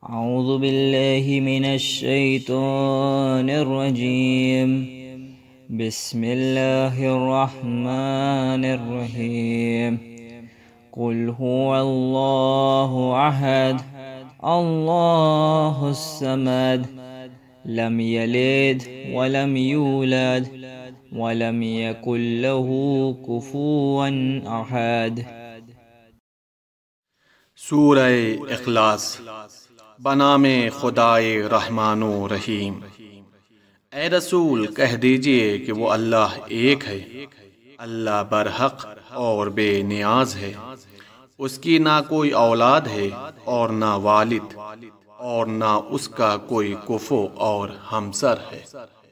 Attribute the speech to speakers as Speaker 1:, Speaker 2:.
Speaker 1: अऊज़ु बिल्लाहि मिनश्शैतानिर्रजीम बिस्मिल्लाहिर्रहमानिर्रहीम कुल हुवल्लाहु अहद अल्लाहुस्समद लम यलिद वलम यूलद वलम यकुल लहू कुफुवन अहद।
Speaker 2: सूरह इखलास। बनामे खुदाए रहमानो रहीम। ए रसूल कह दीजिए कि वो अल्लाह एक है, अल्लाह बरहक और बेनियाज है। उसकी ना कोई औलाद है और ना वालिद और ना उसका कोई कुफो और हमसर है।